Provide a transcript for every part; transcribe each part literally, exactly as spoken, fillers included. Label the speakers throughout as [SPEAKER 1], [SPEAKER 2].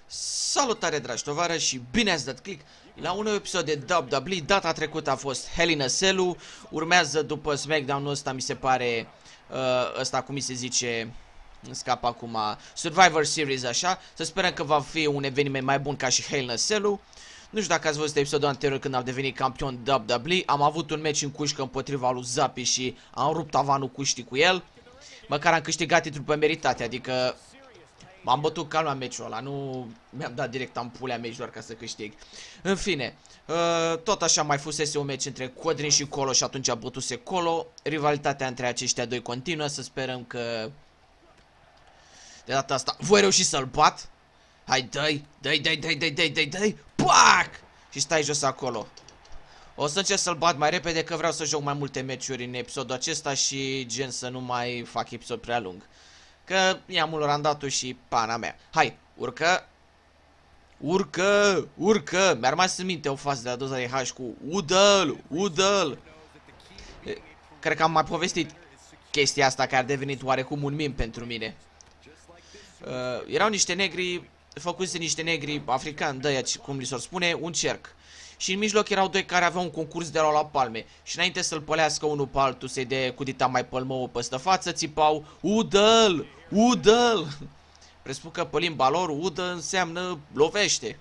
[SPEAKER 1] Salutare, dragi tovarăși, și bine ați dat click la un nou episod de W W E. Data trecută a fost Hell in a Cell. Urmează după SmackDown-ul ăsta, mi se pare, uh, ăsta cum mi se zice, îmi scap acum, Survivor Series, așa. Să sperăm că va fi un eveniment mai bun ca și Hell in a Cell. Nu știu dacă ați văzut episodul anterior când am devenit campion W W E. Am avut un match în cușcă împotriva lui Zapi și am rupt tavanul cuștii cu el. Măcar am câștigat titlul pe meritate, adică m-am bătut calm la meciul ăla, nu mi-am dat direct ampulea meci doar ca să câștig. În fine, uh, tot așa mai fusese un meci între Codrin și Colo și atunci a bătuse Colo. Rivalitatea între aceștia doi continuă, să sperăm că de data asta voi reuși să-l bat. Hai, dă-i, dă-i, dă-i, dă-i, dă-i, dă-i, dă-i, dă-i, pac! Și stai jos acolo. O să încerc să-l bat mai repede că vreau să joc mai multe meciuri în episodul acesta și gen să nu mai fac episod prea lung. Că i-am mult randatul și pana mea. Hai, urcă. Urcă, urcă. Mi-a rămas în minte o fază de la Doza de H cu Udăl, Udăl. Cred că am mai povestit chestia asta care a devenit oarecum un meme pentru mine. Uh, erau niște negri, făcuți niște negri africani, dă-ia cum li s-or spune, un cerc. Și în mijloc erau doi care aveau un concurs de la la palme. Și înainte să-l pălească unul pe altul, să-i dea cu dita mai pălmău păstă față, țipau Udăl, Udăl. Presupun că pe limba lor udă înseamnă lovește.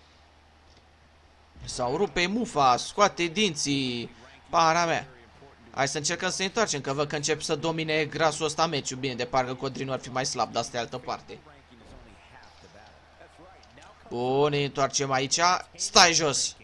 [SPEAKER 1] Sau rupe mufa, scoate dinții, para mea. Hai să încercăm să întoarcem, că văd că încep să domine grasul ăsta meciul. Bine, de parcă Codrinul ar fi mai slab, dar asta e altă parte. Bun, ne întoarcem aici. Stai jos.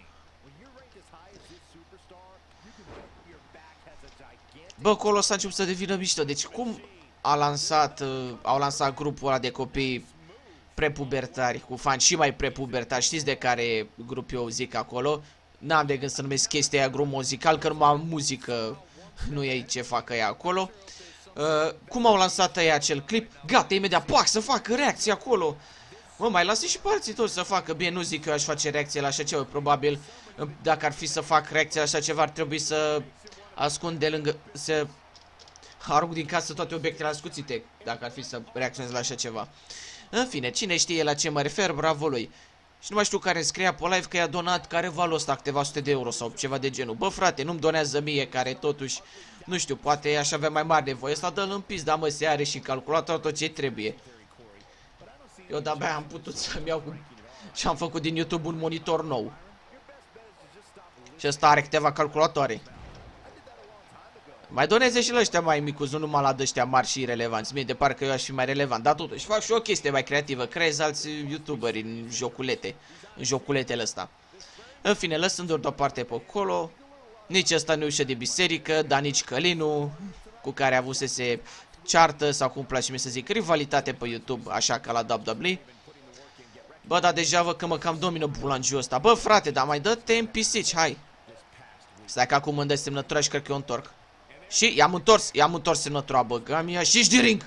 [SPEAKER 1] Bă, acolo s-a început să devină mișto. Deci cum a lansat, uh, au lansat grupul ăla de copii prepubertari, cu fani și mai prepubertari. Știți de care grup eu zic acolo? N-am de gând să numesc chestia aia grup muzical, că numai muzică nu e ce facă ea acolo. Uh, cum au lansat ei acel clip? Gata, imediat, pac, să facă reacție acolo. Mă, mai lasă și pe alții toți să facă. Bine, nu zic că eu aș face reacție la așa ceva. Probabil, dacă ar fi să fac reacție la așa ceva, ar trebui să ascund de lângă, să arunc din casă toate obiectele ascuțite, dacă ar fi să reacționez la așa ceva. În fine, cine știe la ce mă refer, bravo lui. Și nu mai știu care scria pe live că i-a donat careva ăsta câteva sute de euro sau ceva de genul. Bă, frate, nu-mi donează mie, care totuși, nu știu, poate aș avea mai mare nevoie. Ăsta dă-l în pis, dar mă, se are și calculator tot ce trebuie. Eu de-abia am putut să-mi iau cu... și am făcut din YouTube un monitor nou. Și ăsta are câteva calculatoare. Mai doneze și la ăștia mai micuți, nu numai la ăștia mari și relevanți. Mie de parcă eu aș fi mai relevant, dar totuși fac și o chestie mai creativă. Creez alți youtuberi în joculete, în joculetele ăsta. În fine, lăsându-l deoparte pe acolo, nici ăsta nu ușă de biserică, dar nici Călinu, cu care avusese ceartă sau cum place mie să zic, rivalitate pe YouTube, așa ca la W W E. Bă, dar deja văd că mă cam domină bulangiul ăsta. Bă, frate, dar mai dă-te în pisici, hai. Stai că acum îmi dă semnătura și cred că eu întorc. Și i-am întors, i-am întors semnătura, băga mea, și-și de ring.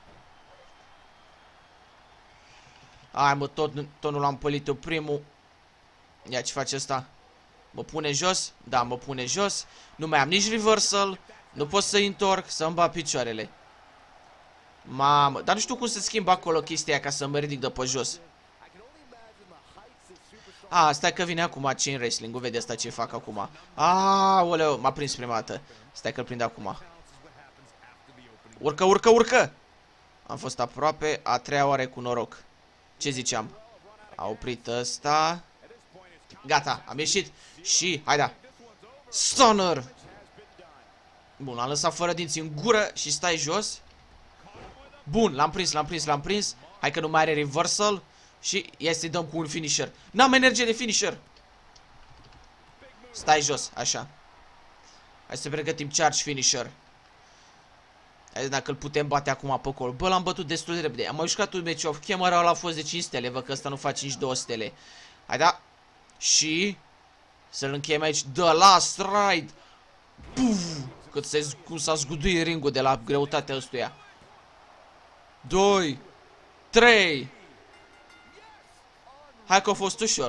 [SPEAKER 1] Hai, mă, tot, tot nu l-am pălit eu primul. Ia ce face ăsta. Mă pune jos, da, mă pune jos. Nu mai am nici reversal. Nu pot să-i întorc, să-mi bat picioarele. Mamă, dar nu știu cum să schimb acolo chestia aia ca să mă ridic de pe jos. A, stai că vine acum Chain Wrestling-ul, vede asta ce fac acum. Aoleu, m-a prins prima dată. Stai că-l prind acum. Urcă, urcă, urcă! Am fost aproape, a treia oară cu noroc. Ce ziceam? A oprit ăsta. Gata, am ieșit. Și, hai da. Stunner! Bun, l-am lăsat fără dinți în gură și stai jos. Bun, l-am prins, l-am prins, l-am prins. Hai că nu mai are reversal. Și ia să-i dăm cu un finisher. N-am energie de finisher. Stai jos, așa. Hai să pregătim charge finisher. Hai dacă îl putem bate acum pe acolo. Bă, l-am bătut destul de repede. Am mai jucat un match of camera, ăla a fost de cinci stele. Văd că ăsta nu face nici două stele. Hai da. Și să-l încheiem aici. The last ride. Puf. Cât se, cum s-a zguduit ringul de la greutatea ăstuia. Doi. Trei. Hai că a fost ușor.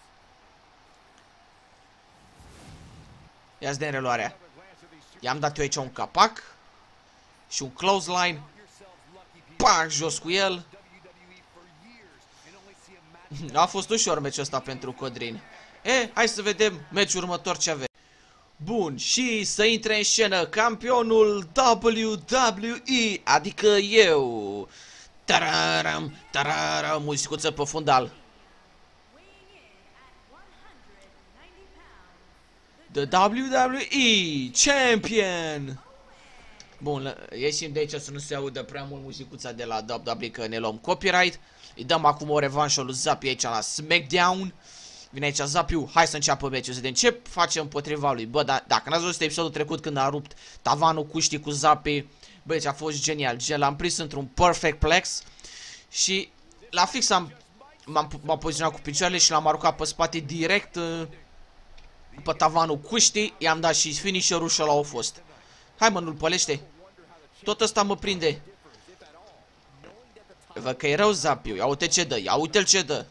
[SPEAKER 1] Ia-ți de reluarea. I-am dat eu aici un capac. Și un clothesline. Pac, jos cu el. A fost ușor meciul ăsta pentru Codrin. E, hai să vedem meciul următor ce avem. Bun, și să intre în scenă campionul W W E, adică eu. Tararam, tararam, muzicuță pe fundal. The W W E Champion. Bun, ieșim de aici să nu se audă prea mult muzicuța de la W W E, că ne luăm copyright. Îi dăm acum o revanșă lui Zapi aici la SmackDown. Vine aici Zapiu, hai să înceapă meciul, să vedem ce face împotriva lui. Bă, da, dacă n-ați văzut episodul trecut când a rupt tavanul cuștii cu Zapi, bă, deci a fost genial. Gen, l-am prins într-un perfect plex și la fix am m-am poziționat cu picioarele și l-am aruncat pe spate direct uh, pe tavanul cuștii, i-am dat și finisher-ul și ăla a fost. Hai mă, nu-l pălește. Tot ăsta mă prinde. Văd că e rău Zapiu, ia uite ce dă, ia uite-l ce dă.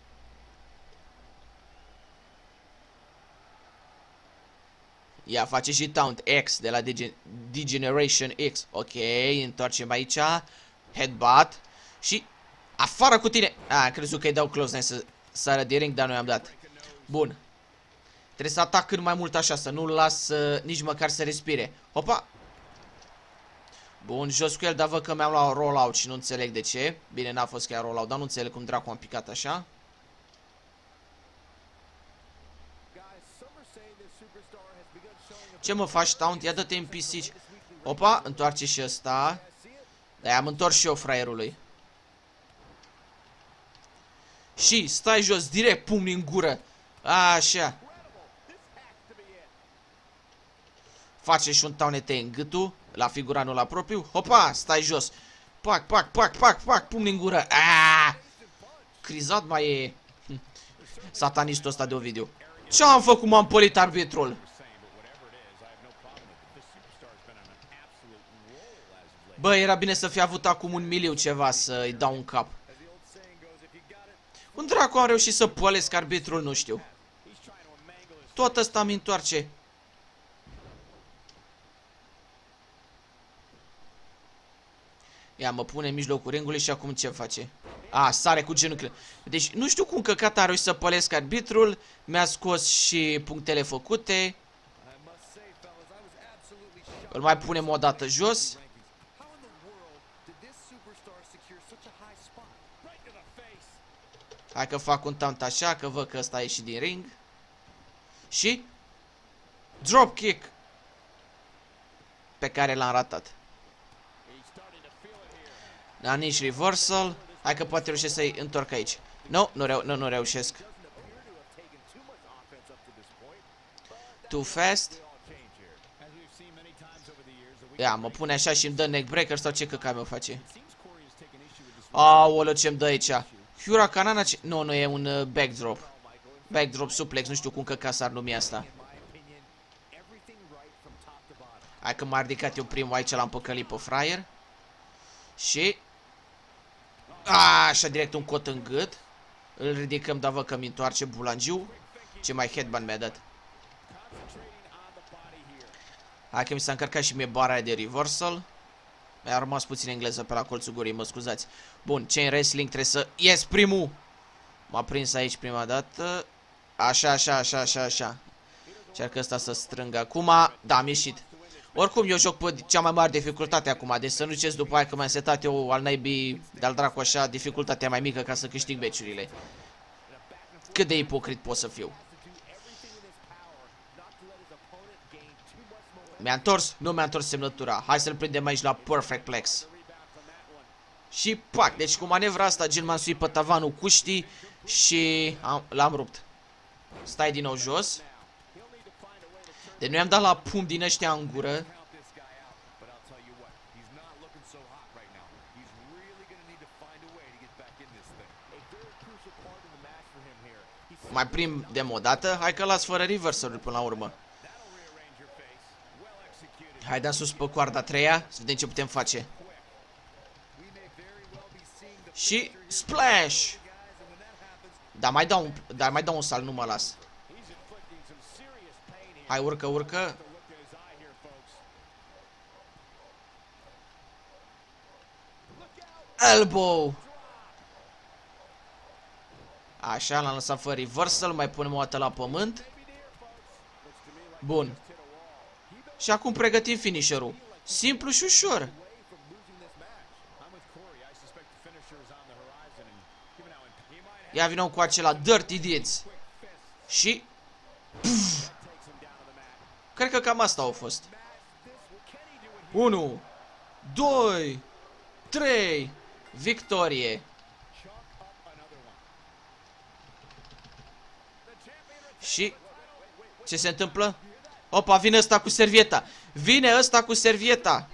[SPEAKER 1] Ia, face și Taunt X de la Degeneration X. Ok, întoarcem aici. Headbutt. Și afară cu tine. A, crezut că îi dau close să sară de ring, dar nu i-am dat. Bun. Trebuie să atac cât mai mult așa, să nu-l las uh, nici măcar să respire. Hopa. Bun, jos cu el, dar văd că mi-am luat rollout și nu înțeleg de ce. Bine, n-a fost chiar rollout, dar nu înțeleg cum dracu am picat așa. Ce mă faci, Taunt? Ia dă-te în pisici. Opa, întoarce și ăsta. Dar i-am întors și eu fraierului. Și stai jos, direct pumni în gură. Așa. Face și un taunete în gâtul. La figuranul la propriu. Hopa, stai jos. Pac, pac, pac, pac, pac, pumni în gură. Aaaa! Crizat mai e satanistul ăsta de Ovidiu. Ce am făcut? M-am pălit arbitrul. Bă, era bine să fi avut acum un miliu ceva să-i dau un cap. Cum dracu am reușit să pălesc arbitrul, nu știu. Tot ăsta mi întoarce. Ia, mă pune în mijlocul ringului și acum ce face? A, sare cu genunchiile. Deci nu știu cum căcat a reușit să pălesc arbitrul. Mi-a scos și punctele făcute. Îl mai punem o dată jos. Hai că fac un taunt așa, că văd că ăsta a ieșit din ring. Și dropkick pe care l-am ratat. Da, nici reversal. Hai că poate reușesc să-i întorc aici. Nu, nu, reu nu, nu reușesc. Too fast. Ia, mă pune așa și îmi dă neckbreaker sau ce căcat meu face. Aoleu, ce-mi dă aici. Huracanana ce... Nu, nu, e un uh, backdrop. Backdrop suplex, nu știu cum căcat s-ar numi asta. Hai că m-a ridicat eu primul aici, l-am păcălit pe fraier. Și... A, așa direct un cot în gât. Îl ridicăm, dar văd că mi întoarce bulangiu. Ce mai headband mi-a dat. Hai că mi s-a încărcat și mie bara de reversal. Mi-a rămas puțin engleză pe la colțul gurii, mă scuzați. Bun, chain wrestling trebuie să ies primul. M-a prins aici prima dată. Așa, așa, așa, așa, așa. Încearcă ăsta să strângă acum. Da, am ieșit. Oricum, eu joc pe cea mai mare dificultate acum. Deci să nu ziceți după aia că mi-am setat eu al naibii de-al dracu așa dificultatea mai mică ca să câștig meciurile. Cât de ipocrit pot să fiu. Mi-a întors? Nu mi-a întors semnătura. Hai să-l prindem aici la Perfect Plex. Și pac, deci cu manevra asta gen m-am suit pe tavanul cuștii și l-am rupt. Stai din nou jos. Deci nu i-am dat la pumn din ăștia în gură. Mai prim de o dată. Hai că las fără reversal până la urmă. Hai da sus pe coarda a treia. Să vedem ce putem face. Și splash. Dar mai dau un, dar mai dau un salt, nu mă las. Hai, urcă, urcă. Așa, l-am lăsat fără reversal, mai punem o dată la pământ. Bun. Și acum pregătim finisherul. Simplu și ușor. Ia vină cu acela Dirty Deeds. Și puf. Cred că cam asta au fost. unu, doi, trei. Victorie. Și ce se întâmplă? Opa, vine ăsta cu servieta. Vine ăsta cu servieta.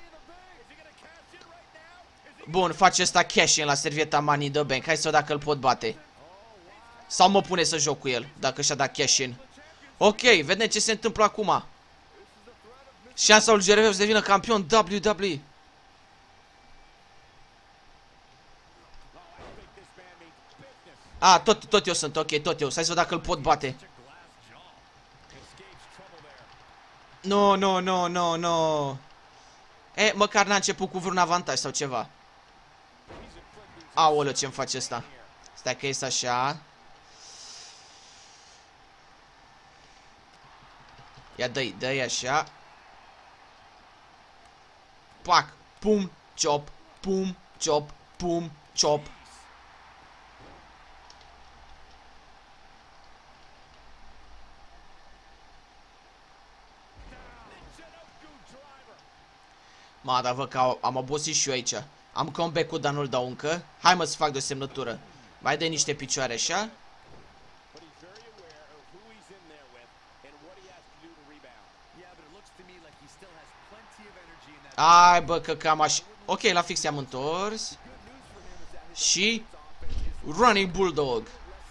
[SPEAKER 1] Bun, face ăsta cash-in la servieta Money in the Bank. Hai să văd dacă îl pot bate. Sau mă pune să joc cu el, dacă și-a dat cash-in. Ok, vedem ce se întâmplă acum. Șansa lui G R V să devină campion W W E. A, tot, tot eu sunt, ok, tot eu. Hai să văd dacă îl pot bate. Nu, nu, nu, nu, nu. E, măcar n-a început cu vreun avantaj sau ceva. Aoleu, ce-mi face ăsta? Stai că este așa. Ia dă-i, dă-i așa. Pac, pum, chop, pum, chop, pum, chop. Ma, dar văd că am obosit și eu aici. Am comeback-ul, dar nu-l dau încă. Hai mă să fac de o semnătură. Mai dă niște picioare așa. Ai bă, că cam așa. Ok, la fix i-am întors. Și Running Bulldog.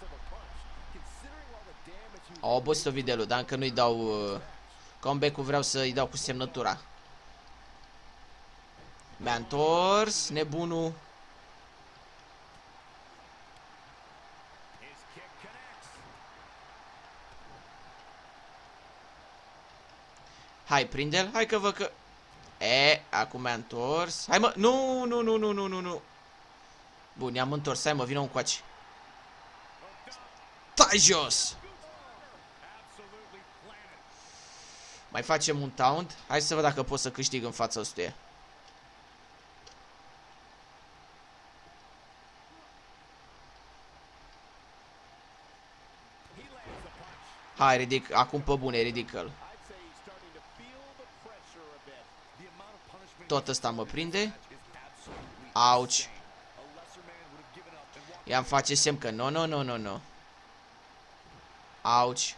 [SPEAKER 1] Au obosit-o videoul, dar încă nu-i dau uh, comeback-ul, vreau să-i dau cu semnătura. Mi-a întors, nebunul. Hai, prinde-l, hai că văd că... E, acum mi-a întors. Hai mă, nu, nu, nu, nu, nu, nu, nu. Bun, i-am întors, hai mă, vină un coace. Stai jos! Mai facem un taunt. Hai să văd dacă pot să câștig în fața ăstuia. Hai, ridic, acum pe bune, ridică-l. Tot ăsta mă prinde. Auci. I-am face semn că nu, nu, nu, nu, nu. Auci.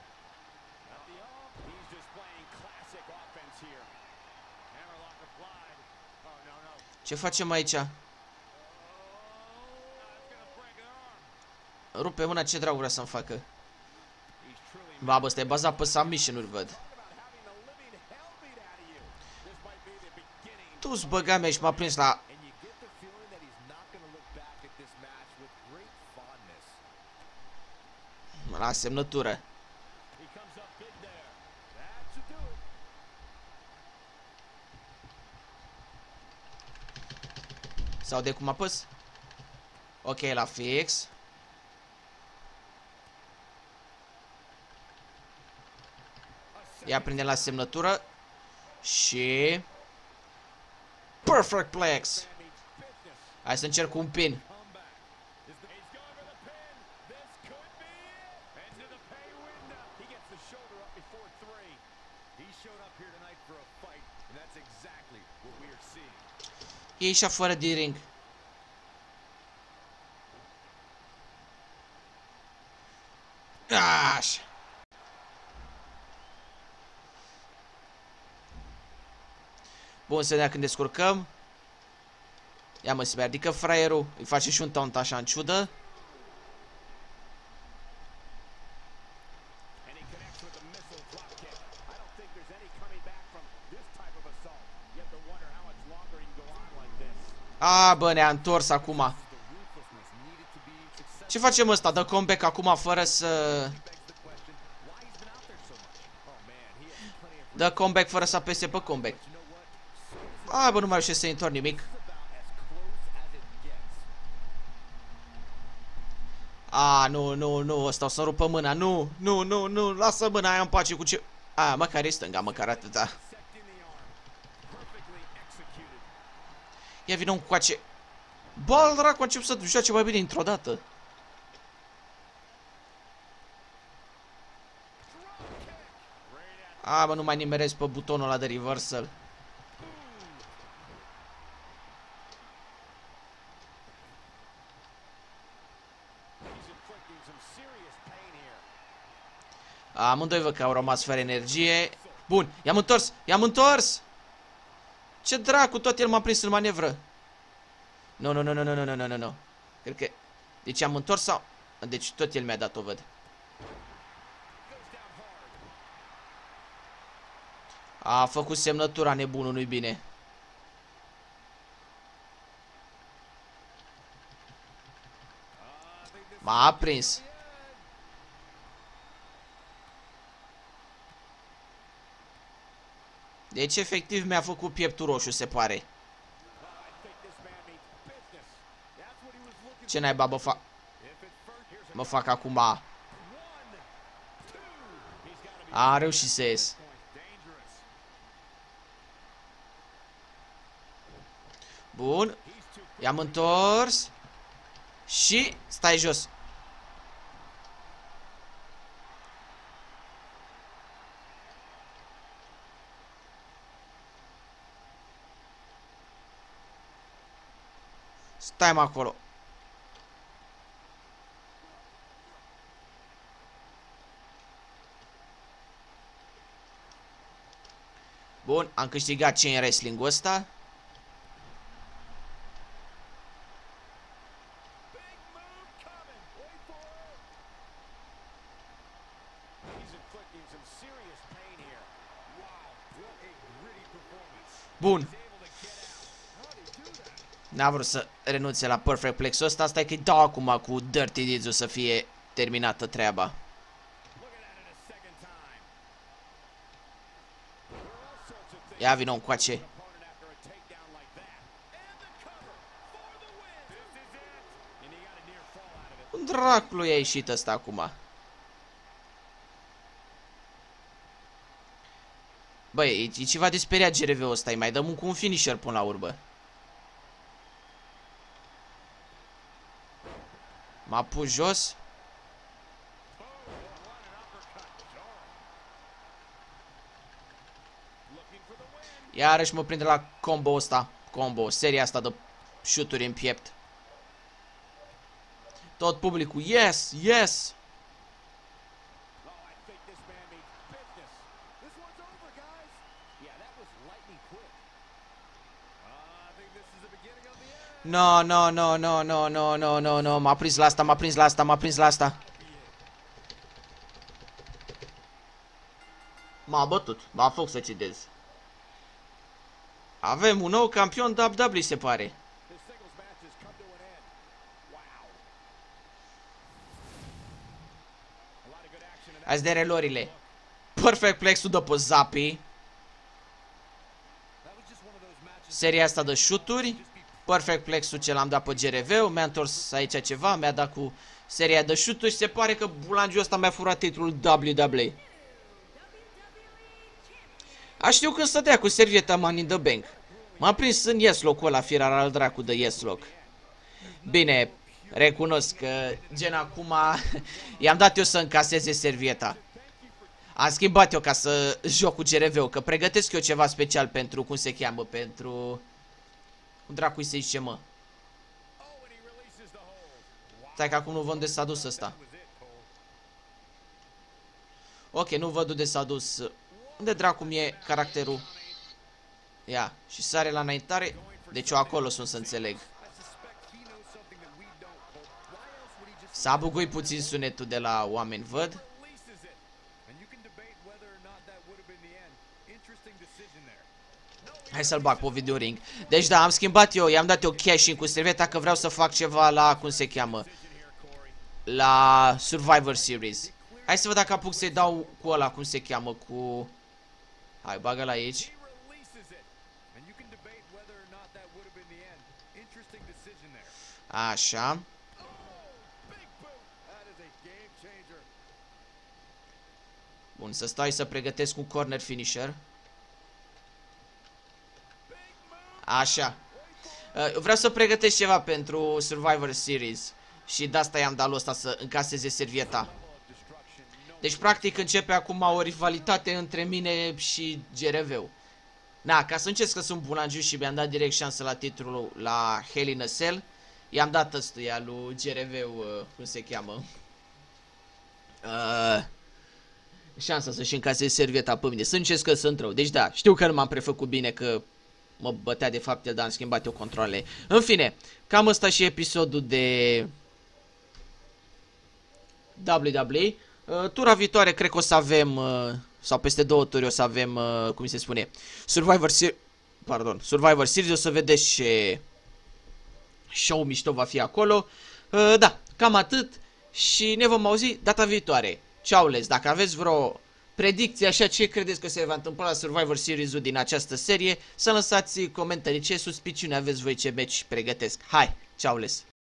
[SPEAKER 1] Ce facem aici? Rupe mâna, ce dracu vrea să-mi facă? Babă, ăsta e bazat pe submission-uri, văd. Tu-ți băga mea și m-a prins la... La semnătură. Sau de cum apăs? Ok, la fix. Ia prinde la semnătură. Și... Perfect Plex. Hai să încerc un pin. E ieșea fără din ring. Așa. Bun, să vedem când descurcăm. Ia mă, se mai ridică fraierul. Îi face și un taunt așa în ciudă. A, bă, ne-a întors acum. Ce facem ăsta? Dă comeback acum fără să... Dă comeback fără să apese pe comeback. A, bă, nu mai reușesc să întorc nimic. A, nu, nu, nu, ăsta o să rupă mâna, nu, nu, nu, nu, lasă mâna aia în pace cu ce... A, măcar e stânga, măcar atâta. Ia vină un coace. Bă, al dracu, a început să joace mai bine dintr-o dată. A, bă, nu mai nimeresc pe butonul ăla de reversal. Amândoi văd că au rămas fără energie. Bun, i-am întors, i-am întors. Ce dracu, tot el m-a prins în manevră. Nu, nu, nu, nu, nu, nu, nu, nu, nu. Cred că... Deci am întors sau... Deci tot el mi-a dat-o, văd. A făcut semnătura nebunul, nu-i bine. M-a aprins. Deci efectiv mi-a făcut pieptul roșu, se pare. Ce naiba bă fac? Mă fac acum. A reușit să ies. Bun. I-am întors. Și stai jos. Stai-mă acolo. Bun, am câștigat chain wrestling-ul ăsta. Bun. N-a vrut să renunțe la Perfect Plex-ul ăsta. Asta e că-i dau acum cu Dirty Deeds-ul să fie terminată treaba. Ia vină încoace. Un dracului a ieșit ăsta acum. Băi, e, e ceva de speriat G R V-ul ăsta. Îi mai dăm cu un finisher până la urmă. M-a pus jos. Iarăși mă prinde la combo ăsta. Combo, seria asta de shoot-uri în piept. Tot publicul, yes, yes. No, no, no, no, no, no, no, no, no, m-a prins la asta, m-a prins la asta, m-a prins la asta. M-a bătut, m-a făcut să cedez. Avem un nou campion W W E, se pare. Azi de relorile. Perfect Plex-ul dă pe Zappy. Seria asta de shoot-uri. Perfect Plex-ul ce l-am dat pe G R V-ul. Mi-a întors aici ceva. Mi-a dat cu seria de shoot-uri. Și se pare că bulangiul ăsta mi-a furat titlul W W E. A știu când stătea cu servieta Money in the Bank. M-a prins în yes lock-ul ăla, firar al dracu de yes lock. Bine, recunosc că gen acum i-am dat eu să încaseze servieta. Am schimbat eu ca să joc cu G R V-ul, că pregătesc eu ceva special pentru, cum se cheamă, pentru... Cum dracu-i se zice, mă? Stai că acum nu văd unde s-a dus ăsta. Ok, nu văd unde s-a dus. Unde dracu mi-e caracterul? Ia, și sare la înaintare. Deci eu acolo sunt, să înțeleg. S-a buguit puțin sunetul de la oameni, văd. Hai să-l bag pe videoring. Deci da, am schimbat eu, i-am dat eu cash-in cu servieta că vreau să fac ceva la, cum se cheamă, la Survivor Series. Hai să văd dacă apuc să-i dau cu ăla, cum se cheamă, cu... Hai, bagă-l aici. Așa. Bun, să stai să pregătesc un corner finisher. Așa. Vreau să pregătesc ceva pentru Survivor Series. Și de asta i-am dat lui ăsta să încaseze servieta. Deci practic începe acum o rivalitate între mine și G R V-ul. Na, ca să încerc că sunt bulangiu și mi-am dat direct șansă la titlul la Hell in a Cell. I-am dat ăstuia lui G R V-ul, uh, cum se cheamă. Uh, șansa să-și încaseze servieta pe mine. Să încerc că sunt rău. Deci da, știu că nu m-am prefăcut bine, că mă bătea de fapt el, dar am schimbat eu controlele. În fine, cam ăsta și episodul de W W E. Uh, tura viitoare cred că o să avem, uh, sau peste două turi o să avem, uh, cum se spune, Survivor Series, pardon, Survivor Series, o să vedeți ce show mișto va fi acolo. Uh, da, cam atât și ne vom auzi data viitoare. Ciao, les, dacă aveți vreo predicție, așa, ce credeți că se va întâmpla la Survivor Series-ul din această serie, să lăsați comentarii, ce suspiciune aveți voi, ce meci pregătesc. Hai, ciao, les!